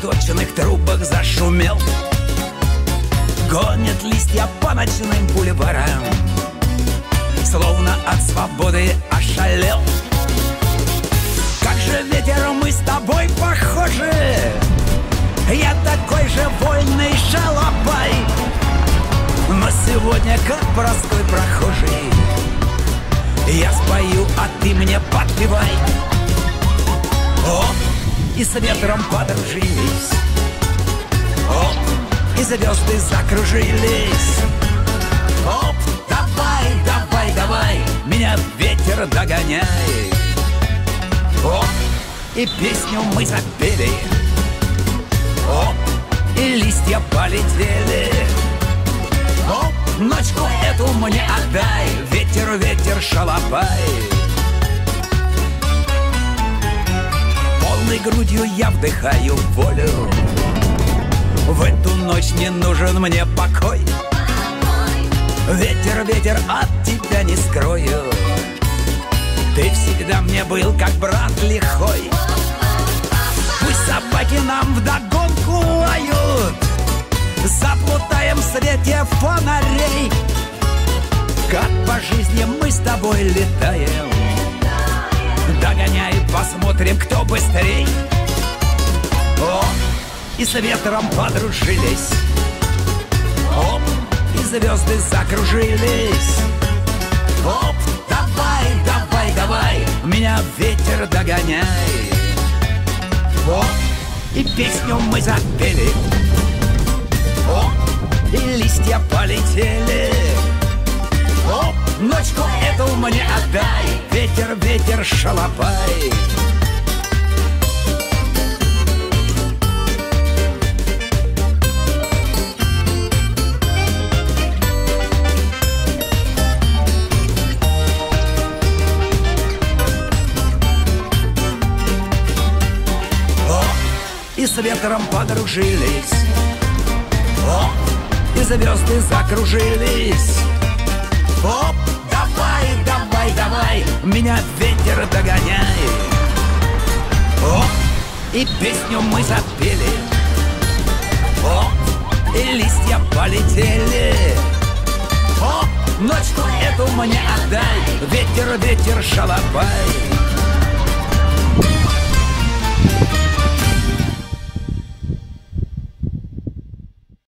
проточенных трубах зашумел. Гонят листья по ночным бульварам, словно от свободы ошалел. Как же ветер, мы с тобой похожи. Я такой же вольный шалопай, но сегодня, как простой прохожий, я спою, а ты мне подпевай. Оп, и с ветром подружились. Оп, и звезды закружились. Оп, давай, давай, давай, меня ветер догоняй. Оп, и песню мы запели. Оп, и листья полетели. Оп, ночку эту мне отдай, ветер, ветер, шалопай. Полной грудью я вдыхаю волю. В эту ночь не нужен мне покой. Ветер, ветер, от тебя не скрою. Ты всегда мне был как брат лихой. Пусть собаки нам вдогонку лают, заплутаем в свете фонарей. Как по жизни мы с тобой летаем. Догоняй, посмотрим, кто быстрей. Оп, и с ветром подружились. Оп, и звезды закружились. Оп, давай, давай, давай, меня ветер догоняй. Оп, и песню мы запели. Оп, и листья полетели. Оп, ночку эту мне отдай, ветер, ветер, шалопай. И с ветром подружились. Оп, и звезды закружились. Оп, давай, давай, давай, меня ветер догоняй. Оп, и песню мы запели. Оп, и листья полетели. Оп, ночку эту мне отдай, ветер, ветер, шалопай.